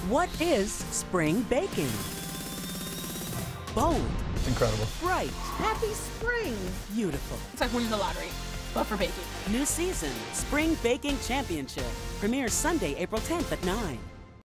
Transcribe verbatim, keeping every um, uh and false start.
What is spring baking? Bold. It's incredible. Bright. Happy spring! Beautiful. It's like winning the lottery, but for baking. New season, Spring Baking Championship. Premieres Sunday, April tenth at nine.